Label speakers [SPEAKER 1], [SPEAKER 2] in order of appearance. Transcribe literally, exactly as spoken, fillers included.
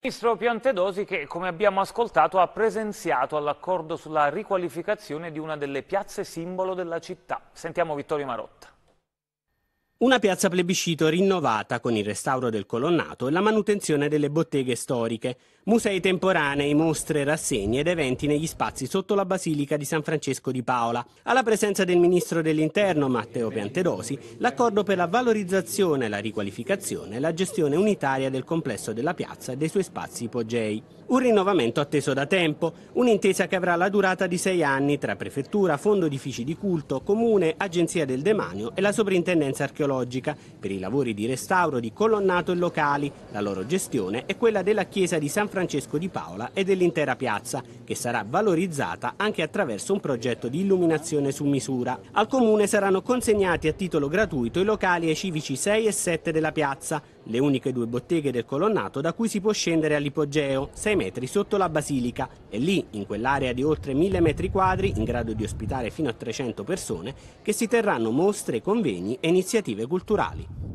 [SPEAKER 1] Il ministro Piantedosi che, come abbiamo ascoltato, ha presenziato all'accordo sulla riqualificazione di una delle piazze simbolo della città. Sentiamo Vittorio Marotta.
[SPEAKER 2] Una piazza plebiscito rinnovata con il restauro del colonnato e la manutenzione delle botteghe storiche, musei temporanei, mostre, rassegne ed eventi negli spazi sotto la Basilica di San Francesco di Paola. Alla presenza del ministro dell'Interno Matteo Piantedosi, l'accordo per la valorizzazione, la riqualificazione e la gestione unitaria del complesso della piazza e dei suoi spazi ipogei. Un rinnovamento atteso da tempo, un'intesa che avrà la durata di sei anni tra prefettura, fondo edifici di culto, comune, agenzia del demanio e la soprintendenza archeologica per i lavori di restauro di colonnato e locali. La loro gestione è quella della chiesa di San Francesco di Paola e dell'intera piazza, che sarà valorizzata anche attraverso un progetto di illuminazione su misura. Al comune saranno consegnati a titolo gratuito i locali ai civici sei e sette della piazza, le uniche due botteghe del colonnato da cui si può scendere all'ipogeo, sei metri sotto la basilica, e lì, in quell'area di oltre mille metri quadri, in grado di ospitare fino a trecento persone, che si terranno mostre, convegni e iniziative culturali.